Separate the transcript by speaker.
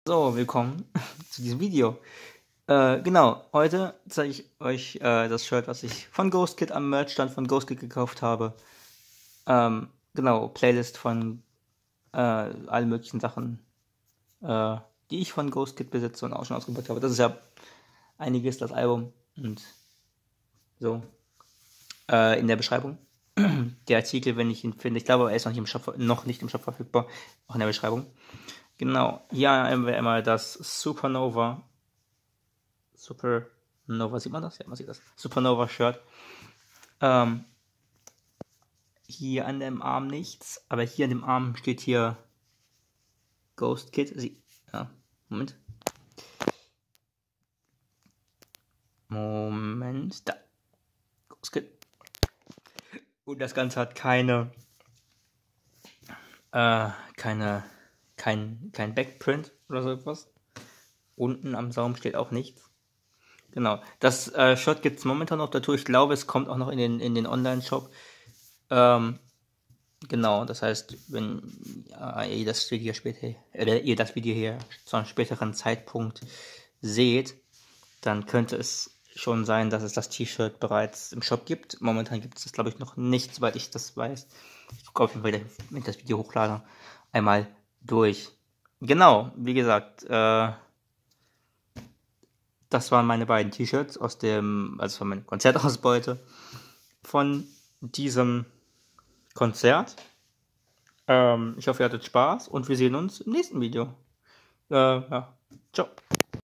Speaker 1: So, willkommen zu diesem Video. Genau, heute zeige ich euch das Shirt, was ich von GhostKit am Merchstand von GhostKit gekauft habe. Genau, Playlist von allen möglichen Sachen, die ich von GhostKit besitze und auch schon ausgepackt habe. Das ist ja einiges, das Album. Und so, in der Beschreibung. Der Artikel, wenn ich ihn finde, ich glaube, er ist noch nicht im Shop verfügbar, auch in der Beschreibung. Genau, hier haben wir einmal das Supernova, sieht man das? Ja, man sieht das. Supernova-Shirt. Hier an dem Arm nichts, aber hier an dem Arm steht hier GhostKit. Ja, Moment, da. GhostKit. Und das Ganze hat kein Backprint oder so etwas. Unten am Saum steht auch nichts. Genau. Das Shirt gibt es momentan auf der Tour. Ich glaube, es kommt auch noch in den Online-Shop. Genau, das heißt, wenn ihr das Video hier zu einem späteren Zeitpunkt seht, dann könnte es schon sein, dass es das T-Shirt bereits im Shop gibt. Momentan gibt es das, glaube ich, noch nicht, soweit ich das weiß. Ich gucke auf jeden Fall, wenn ich das Video hochlade, einmal durch. Genau, wie gesagt, das waren meine beiden T-Shirts also von meiner Konzertausbeute von diesem Konzert. Ich hoffe, ihr hattet Spaß und wir sehen uns im nächsten Video. Ja. Ciao.